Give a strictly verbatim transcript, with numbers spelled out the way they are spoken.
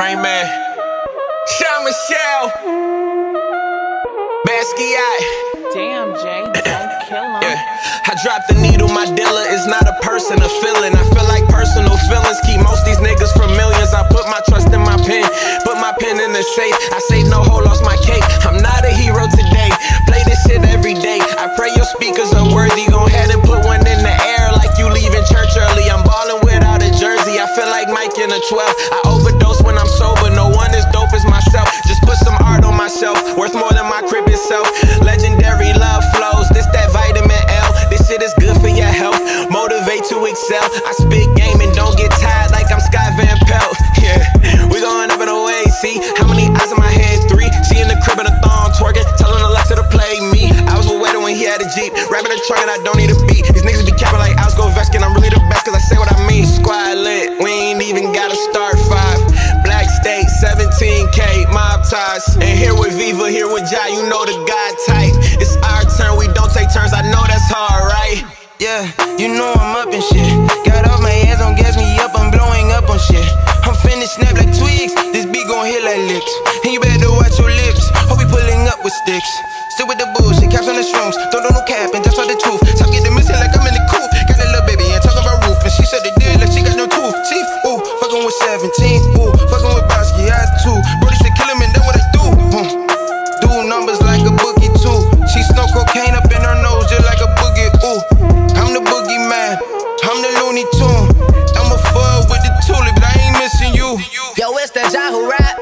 Rain Man, Sean Michelle, Basquiat. Damn, Jay, don't kill him. Yeah. I dropped the needle, my dealer is not a person, a feeling. I feel like personal feelings keep most these niggas from millions. I put my trust in my pen, put my pen in the safe. I saved no hoe, lost my cake. I'm not a hero today, play this shit every day. I pray your speakers are worthy, go ahead and put one in the air like you leaving church early. I'm ballin' without a jersey, I feel like Mike in a twelve. I overdose when I'm sober, no one as dope as myself. Just put some art on myself, worth more than my crib itself. Legendary love flows, this that vitamin L. This shit is good for your health, motivate to excel. I spit game and don't get tired like I'm Scott Van Pelt. Yeah, we going up and away, see how many eyes in my head? Three, she in the crib in a thong twerking, telling Alexa to play me. I was a wedding when he had a Jeep, rapping a truck and I don't need a beat. These niggas be capping like Oscar Veskin, I'm really the best cause I say what I mean. Squad lit, we ain't even gotta start five. Black State, seventeen K, mob ties. And here with Viva, here with Jai, you know the God type. It's our turn, we don't take turns, I know that's hard, right? Yeah, you know I'm up and shit. Got off my hands, don't gas me up, I'm blowing up on shit. I'm finna snap like twigs, this beat gon' hit like licks. And you better watch your lips, hope we pulling up with sticks. Still with the bullshit, caps on the shrooms, don't know no cap, and that's all the truth. Stop getting missing like I'm in the coop. Got a little baby and talking about roof, and she said the deal like she got no tooth. Teeth, ooh, fucking with seventeen, ooh, fucking with Basquiat too. Brody said kill him and that's what I do. Hmm. Do numbers like a boogie too. She snow cocaine up in her nose just like a boogie, ooh. I'm the boogeyman, I'm the Looney Tune. I'm a fuck with the tulip, but I ain't missing you. Yo, it's that Jai who rap.